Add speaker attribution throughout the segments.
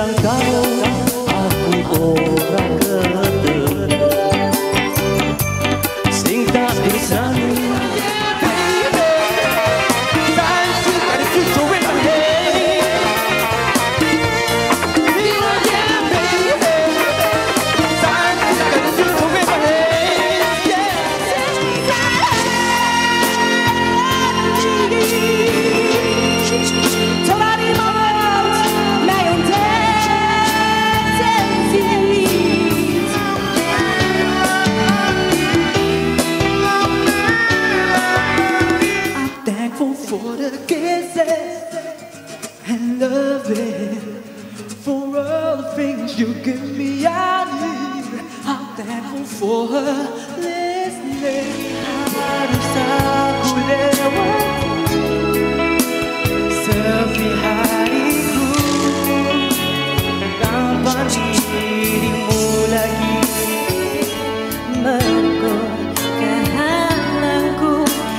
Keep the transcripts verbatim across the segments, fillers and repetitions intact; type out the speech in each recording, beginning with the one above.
Speaker 1: bilang kau aku orang keter sing tak bisa for the kisses and loving, for all the things you give me. I need. I'm thankful for her listening. Harus aku lewati sepi hariku tanpa dirimu lagi menegurkan halanku.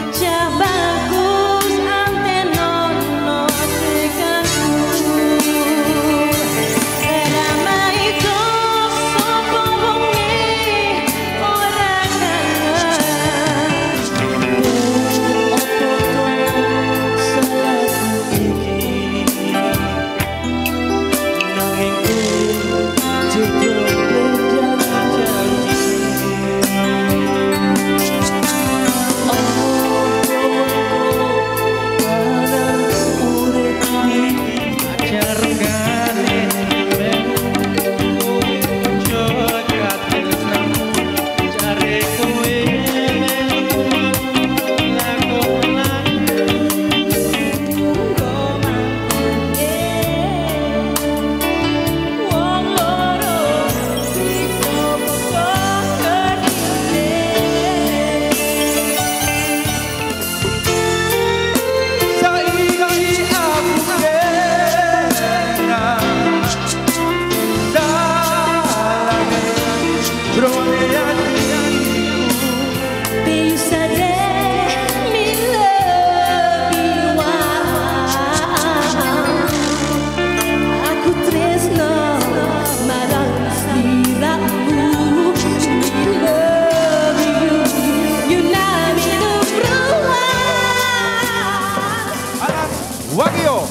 Speaker 1: Wagio.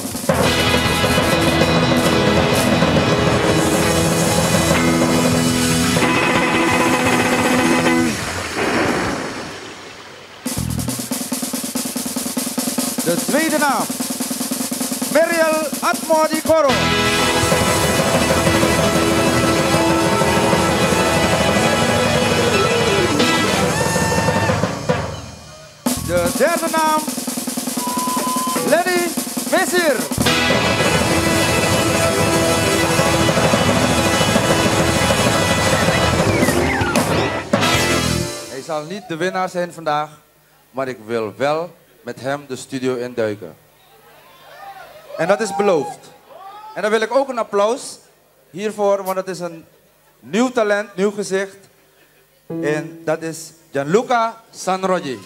Speaker 1: De tweede naam, Meriel Atmodikoro. De derde naam, Lenny Mesir. Hij zal niet de winnaar zijn vandaag, maar ik wil wel met hem de studio induiken. En dat is beloofd. En dan wil ik ook een applaus hiervoor, want het is een nieuw talent, nieuw gezicht. En dat is Gianluca Sanroggi.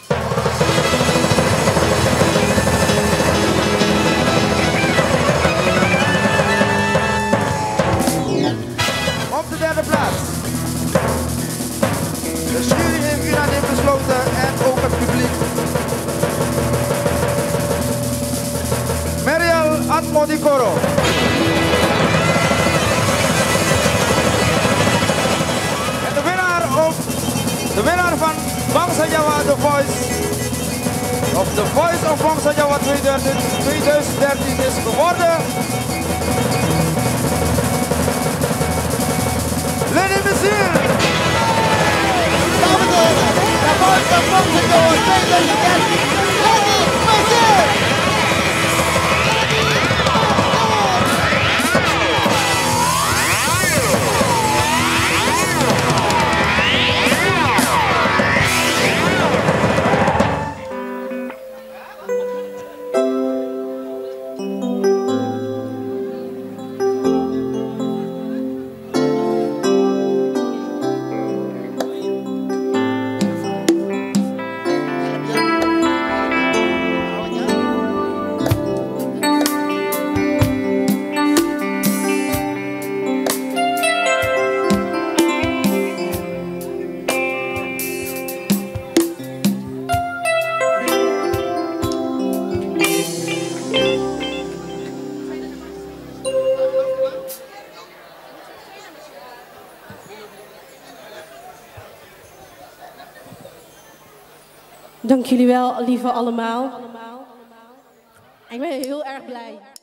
Speaker 1: Op de derde plaats. De jury heeft unaniem besloten en ook het publiek. Meriel Atmodikoro. En de winnaar, op, de winnaar van Bangsa Jawa The Voice, of The Voice of Bangsa Jawa tweeduizend dertien is geworden Lenny Mesir.
Speaker 2: Dames en heren, de Voice of Bangsa Jawa tweeduizend dertien, Lenny Mesir.
Speaker 3: Dank jullie wel, lieve allemaal. Ik ben heel erg blij.